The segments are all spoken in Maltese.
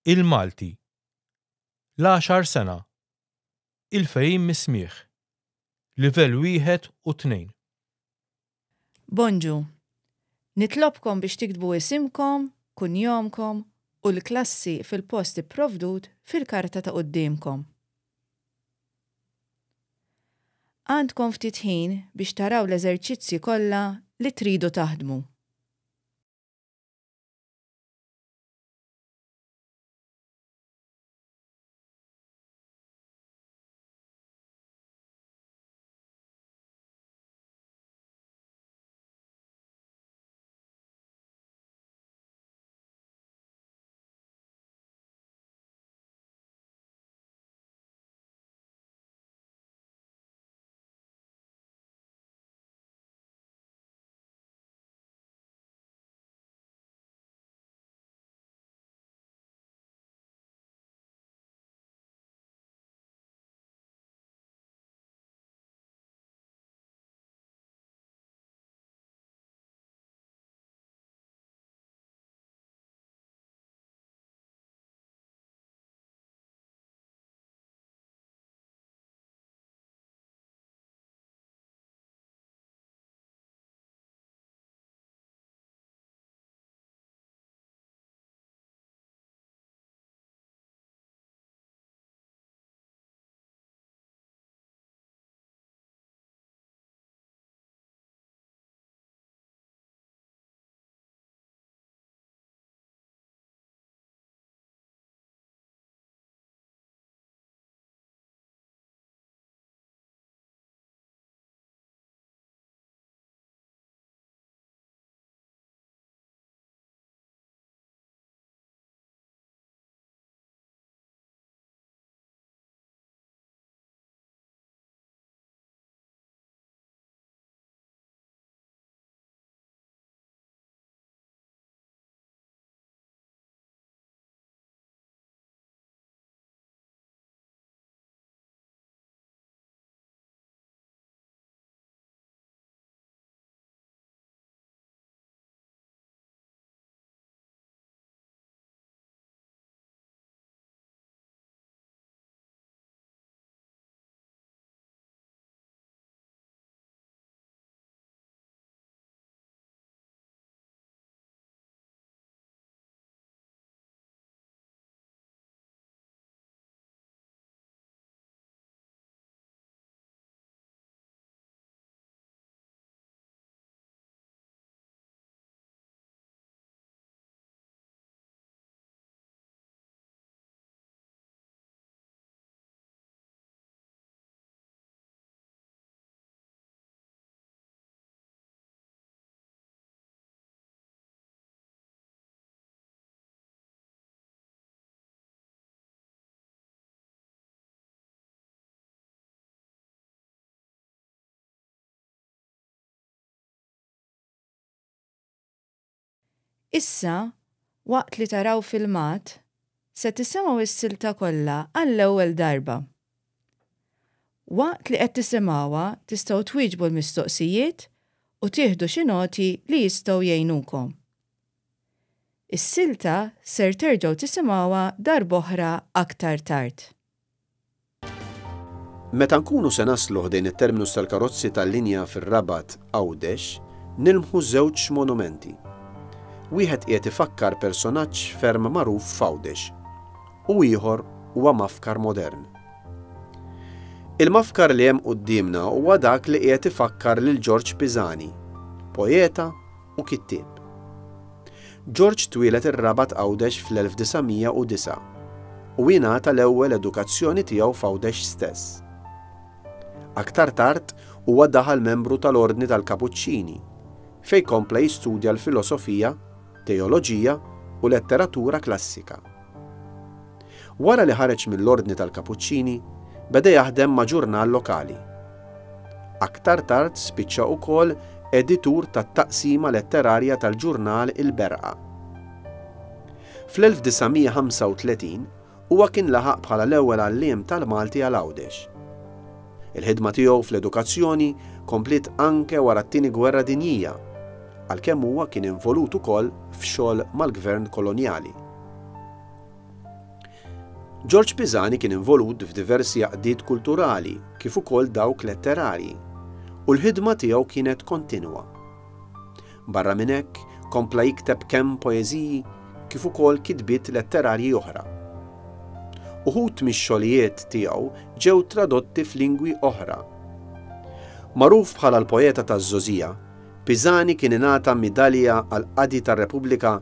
Il-Malti. L-10 sena. Il-fejjim mis-smigħ. Livell 1 u 2. Bonġu, nitlobkom biex tiktbu isimkom, kunjomkom u l-klassi fil-post ipprovdut fil-karta ta' qudiemkom. Għandkom ftit ħin biex taraw l-eżerċizzi kollha li tridu taħdmu. Issa, waqt li taraw filmat, se tisimgħu s-silta kollha għall-ewwel darba. Waqt li qed tisimgħuha tistgħu twieġbu l-mistoqsijiet u tieħdu xi noti li jistgħu jgħinukom. Is-silta ser terġgħu tisimgħuha darb'oħra aktar tard. Meta nkunu se naslu ħdejn it-terminus tal-karozzi tal-linja fir-Rabat Għawdex, nilmħu żewġ monumenti. Wieħed qiegħed ifakkar personaġġ ferm magħruf f'Għawdex u ieħor huwa mafkar modern. Il-mafkar li hemm qudiemna huwa dak li qiegħed ifakkar lil George Pisani, poeta u kittieb. George twieled ir-Rabat Għawdex fl-1909 u ingħata l-ewwel edukazzjoni tiegħu f'Għawdex stess. Aktar tard huwa daħal membru tal-Ordni tal-Kapuċċini, fejn kompla jistudja l-filosofija, teoloġija u letteratura klassika. Wara li ħareġ mill-Ordni tal-Kapuċċini, beda jaħdem ma' ġurnal lokali. Aktar tard spiċċa wkoll editur tat-taqsima letterarja tal-ġurnal Il-Berqa. Fl-1935 huwa kien laħaq bħala l-ewwel għalliem tal-Malti għal Għawdex. Il-ħidma tiegħu fl-edukazzjoni komplet anke wara t-tieni gwerra dinjija, għalkemm huwa kien involut ukoll f'xogħol mal-gvern kolonjali. George Pisani kien involut f'diversi għaqdiet kulturali kif ukoll dawk letterarji u l-ħidma tiegħu kienet kontinwa. Barra minn hekk kompla jikteb kemm poeżiji kif ukoll kitbiet letterarji oħra. Uħud mix-xogħlijiet tiegħu ġew tradotti f'lingwi oħra. Magħruf bħala l-poeta taż-Żożija, Pisani kien ingħata midalja għal qadi tar-Repubblika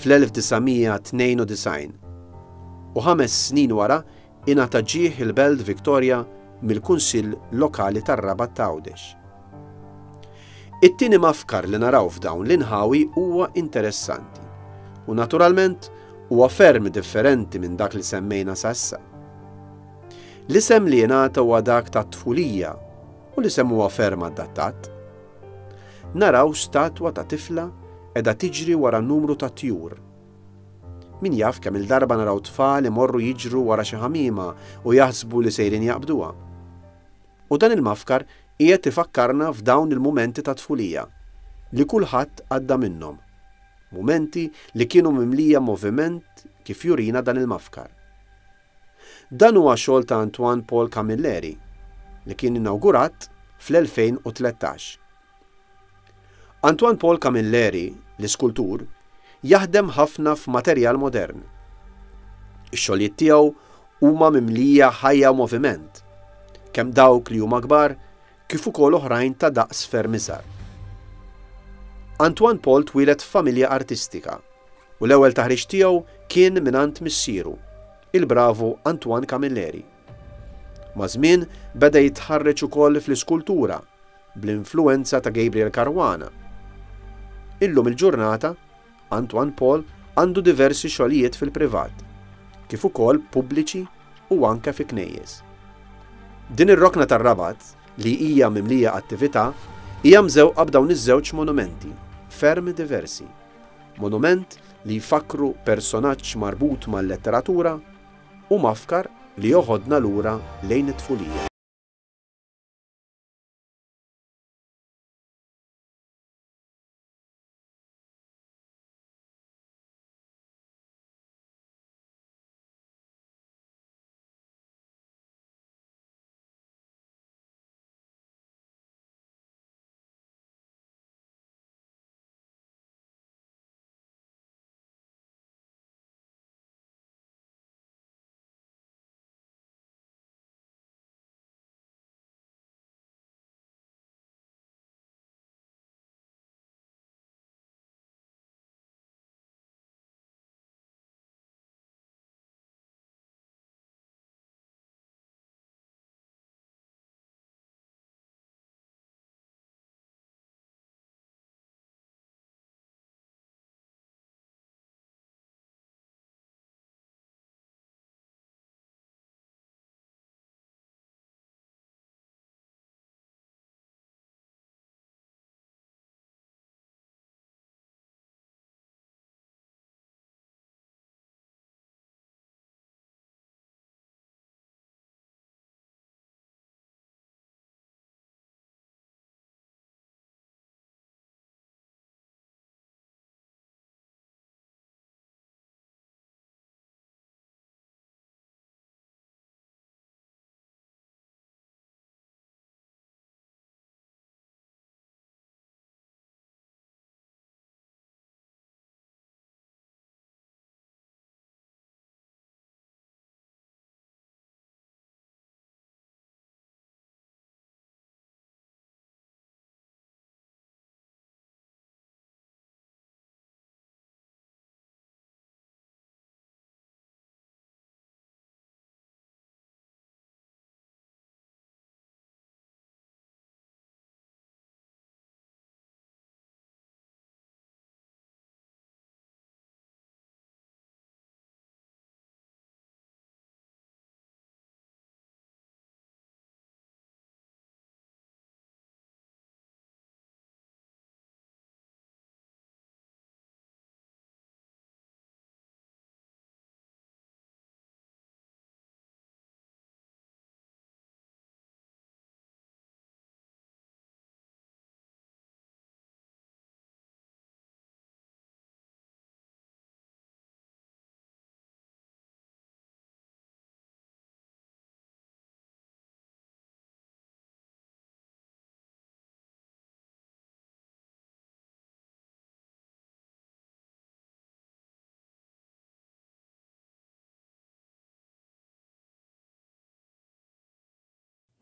fl-1992 u 5 snin wara ingħata ġieħ il-Belt Victoria mill-Kunsill Lokali tar-Rabat ta' Għawdex. It-tieni mafkar li naraw f'dawn l-inħawi huwa interessanti u naturalment huwa ferm differenti minn dak li semmejna s'issa. L-isem li jingħata huwa dak ta' tfulija u l-isem huwa ferm adattat. Naraw statwa ta' tifla qiegħda tiġri wara numru ta' tjur. Min jaf kemm il-darba naraw tfal imorru jiġru wara xi ħamiema u jaħsbu li sejrin jaqbduha. U dan il-mafkar qiegħed ifakkarna f'dawn il-mumenti ta' tfulija li kulħadd għadda minnhom. Mumenti li kienu mimlija moviment kif jurina dan il-mafkar. Dan huwa xogħol ta' Antoine Paul Camilleri li kien inawgurat fl-2013. Antoine Paul Camilleri, l-iskultur, jaħdem ħafna f'materjal modern. Ix-xogħlijiet tiegħu huma mimlija ħajja u moviment, kemm dawk li huma kbar kif ukoll oħrajn ta' daqs ferm iżgħar. Antoine Paul twieled f'familja artistika u l-ewwel taħriġ tiegħu kien mingħand missieru, il-bravu Antoine Camilleri. Ma' żmien beda jitħarreġ ukoll fl-iskultura bl-influenza ta' Gabriel Caruana. Illum il-ġurnata Antoine Paul għandu diversi xogħlijiet fil-privat, kif ukoll pubbliċi u anke fi knejjes. Din ir-rokna tar-Rabat li hija mimlija attività hija mżewqa b'dawn iż-żewġ monumenti ferm diversi. Monument li jfakru personaġġ marbut mal-letteratura u mafkar li joħodna lura lejn it-tfulija.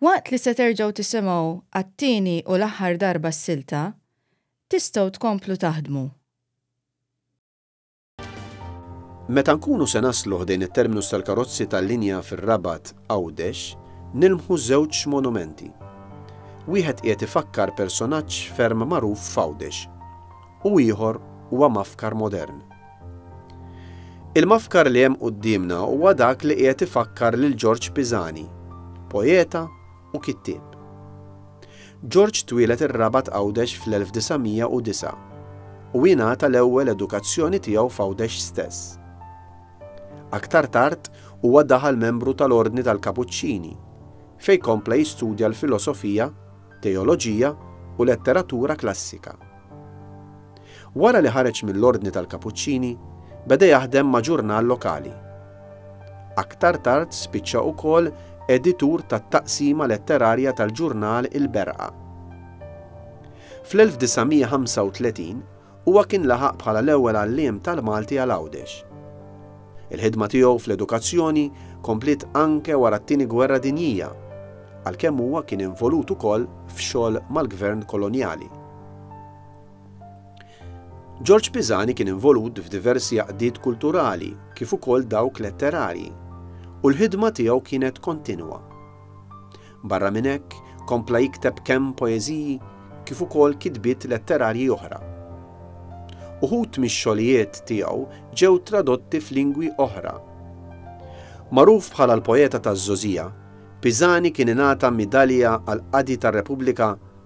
Waqt li se terġgħu tisimgħu għat-tieni u l-aħħar darba s-silta, tistgħu tkomplu taħdmu. Meta nkunu se naslu ħdejn it-terminus tal-karozzi tal-linja fir-Rabat Għawdex, nilmħu żewġ monumenti. Wieħed qiegħed ifakkar personaġġ ferm magħruf f'Għawdex u ieħor huwa mafkar modern. Il-mafkar li hemm qudiemna huwa dak li qiegħed ifakkar lil George Pisani, poeta u kittieb. George twieled ir-Rabat Għawdex fl-1909 u ingħata l-ewwel edukazzjoni tiegħu f'Għawdex stess. Aktar tard huwa daħal membru tal-Ordni tal-Kapuċċini, fejn kompla jistudja l-filosofija, teoloġija u letteratura klassika. Wara li ħareġ mill-Ordni tal-Kapuċċini, beda jaħdem ma' ġurnal lokali. Aktar tard spiċċa wkoll editur tat-taqsima letterarja tal-ġurnal Il-Berqa. Fl-1935 huwa kien laħaq bħala l-ewwel għalliem tal-Malti għal Għawdex. Il-ħidma tiegħu fl-edukazzjoni komplit anke wara t-tieni gwerra dinjija, għalkemm huwa kien involut ukoll f'xogħol mal-gvern kolonjali. George Pisani kien involut f'diversi għaqdiet kulturali kif ukoll dawk letterarji u l-ħidma tiegħu kienet kontinwa. Barra minn hekk kompla jikteb kemm poeżiji kif ukoll kitbiet letterarji oħra. Uħud mix-xogħlijiet tiegħu ġew tradotti f'lingwi oħra. Magħruf bħala l-poeta taż-Żożija, Pisani kien ingħata midalja għal qadi tar-Repubblika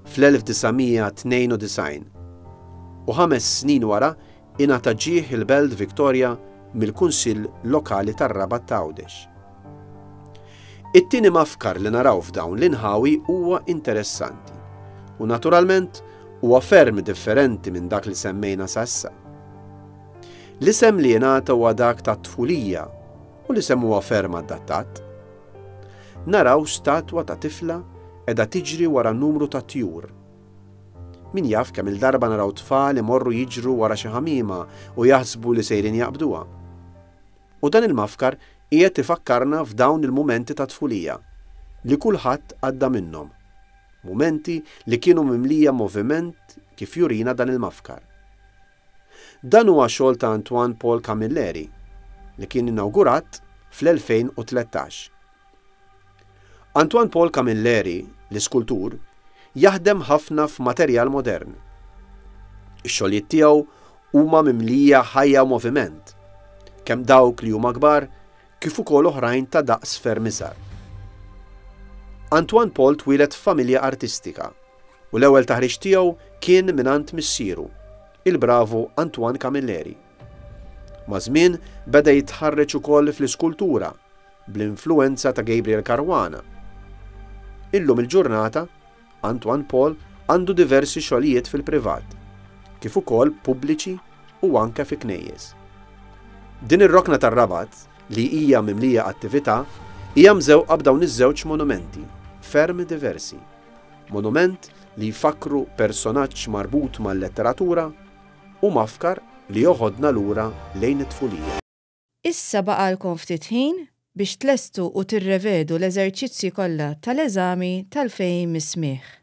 fl-1992 u 5 snin wara ingħata ġieħ il-Belt Victoria mill-Kunsill Lokali tar-Rabat Għawdex. It-tieni mafkar li naraw f'dawn l-inħawi huwa interessanti u naturalment huwa ferm differenti minn dak li semmejna sassa. L-isem li jingħata huwa dak ta' tfulija u l-isem huwa ferm adattat. Naraw statwa ta' tifla qiegħda tiġri wara numru ta' tjur. Min jaf kemm il-darba naraw tfal imorru jiġru wara xi ħamiema u jaħsbu li sejrin jaqbduha. U dan il-mafkar qiegħed ifakkarna f'dawn il-mumenti ta' tfulija li kulħadd għadda minnhom. Mumenti li kienu mimlija moviment kif jurina dan il-mafkar. Dan huwa xogħol ta' Antoine Paul Camilleri li kien inawgurat fl-2013. Antoine Paul Camilleri, l-iskultur, jaħdem ħafna f'materjal modern. Ix-xogħlijiet tiegħu huma mimlija ħajja u moviment, kemm dawk li huma kbar kif ukoll oħrajn ta' daqs ferm iżgħar. Antoine Paul twieled f'familja artistika u l-ewwel taħriġ tiegħu kien mingħand missieru, il-bravu Antoine Camilleri. Ma' żmien beda jitħarreġ ukoll fl-iskultura bl-influenza ta' Gabriel Caruana. Illum il-ġurnata Antoine Paul għandu diversi xogħlijiet fil-privat, kif ukoll pubbliċi u anke fi knejjes. Din ir-rokna tar-Rabat li hija mimlija attività hija mżewqa b'dawn iż-żewġ monumenti ferm diversi. Monument li jfakru personaġġ marbut mal-letteratura u mafkar li joħodna lura lejn it-tfulija. Issa baqalkom ftit ħin biex tlestu u tirrevedu l-eżerċizzji kollha tal-eżami tal-fejn mis-smigħ.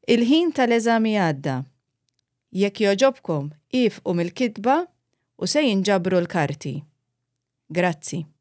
Il-ħin tal-eżami għadda. Jekk joġobkom ifqu mill-kitba u se jinġabru l-karti. Grazzi.